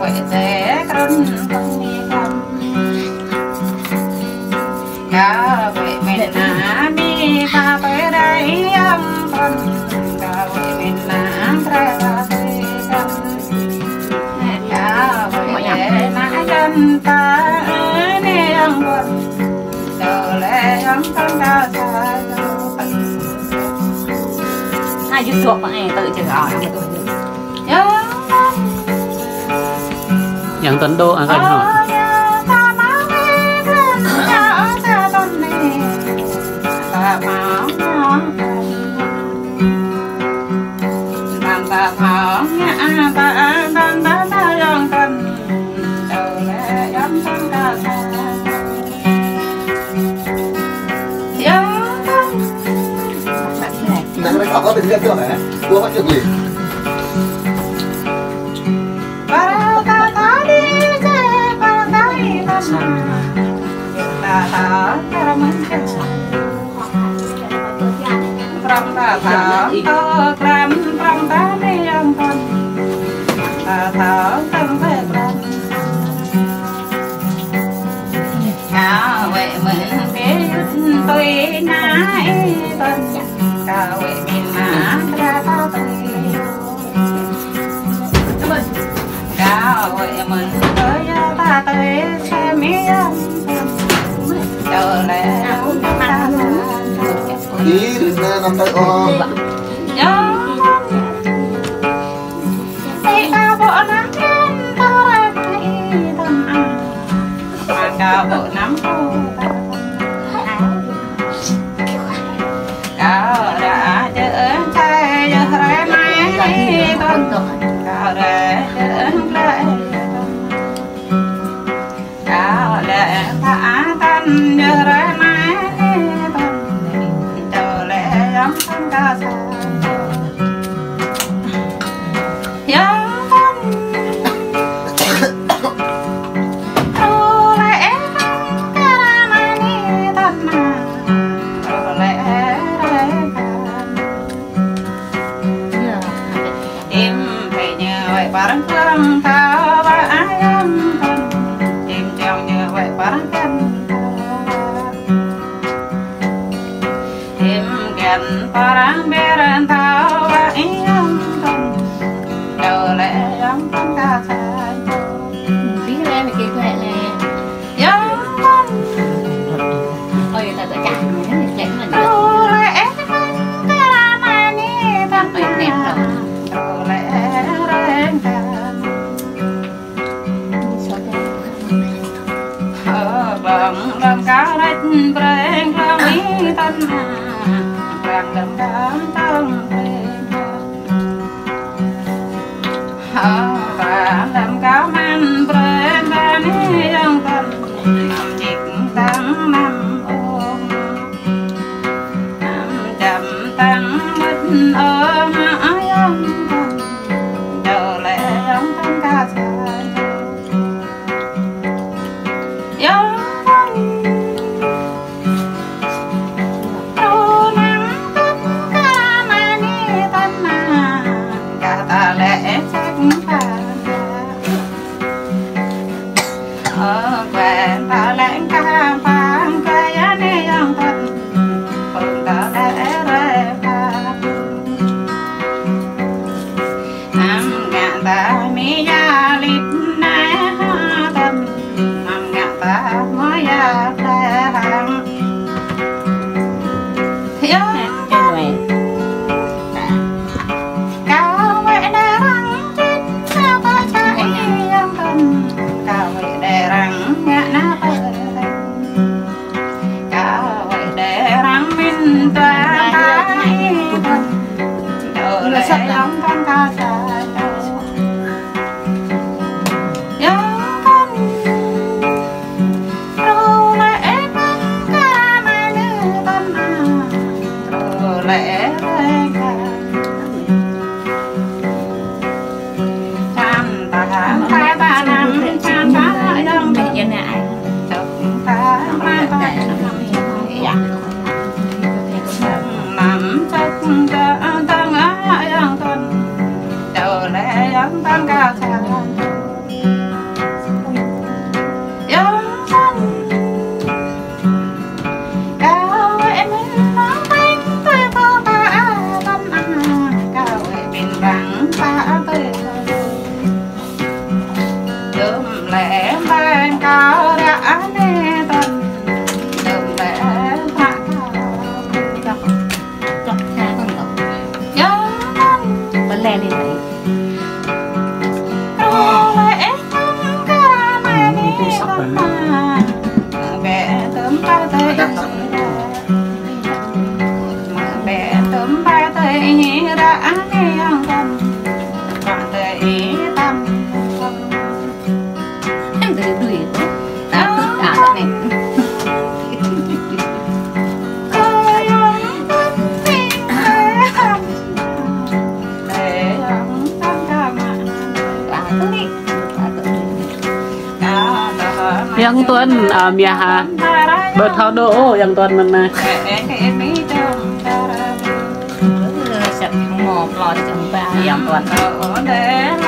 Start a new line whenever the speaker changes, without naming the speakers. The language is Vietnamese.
vậy thế con cả vậy mình là đi qua tới đây âm con cả vậy mình là ra đây con cả vậy là dân ta nè âm con chờ lẽ âm con đã xa ai giúp chuột bạn tự chừng hỏi
yang tuần đô ăn gần hỏi
Họ có tình chưa hả? Cô có chuyện gì?
Tôi nãy tuần cả vậy mình mà ra ta tôi cả vậy mình tới ta tới xem miếng chờ lẽ ta
ý đừng nằm tay o
nhớ đi cả bộ nắng ta ra thấy tâm ăn mà cả bộ nắng đã chở tay giờ ra mai con cao để lại cao để thả tan giờ ra mai con chờ lẽ giống con ca sa barang kurang tahu ayam kan tim chong như vậy barang kan tim gan barang beran tahu ayam kan đâu lẽ giống con ca sa biết lên cái lẽ lẽ giống ôi ta tự chặt lẽ là đâu lẽ cái là mà ni ta phải đẹp rồi đâu lẽ làm cá đất bèn làm ý tân bèn làm cá tân bèn làm cá man bèn bèn ý dân tân làm dịch tăng năm ôm năm chậm tăng mất ôm ai dân tân chờ lẽ giống tân ca sa quen ta lén ca phang cây anh yang thân phượng ta lẽ rê ca năm ngàn ta mi ya lip nè thân năm ngàn ta mới ya lẽ hàng thiếu cao vậy để răng chết sao có chạy yang thân cao vậy để răng ngã na bờ cao vậy để răng min ta tay chờ lẽ giống con ca sa giống con rồi lẽ con ca mai nữ tâm rồi lẽ chan ta khai ta nằm chan ta đông bị vậy nè chợt ta mai ta nằm chắc ta tăng ai ăn tuần lên đi vậy bé tấm ba tay bé tấm ba tay đã nghe tâm ba tay tâm em từ đuổi ta tất cả này
yang tuan miaha bertaudo yang tuan mana
sạch ngọt lòi chừng ba yang tuan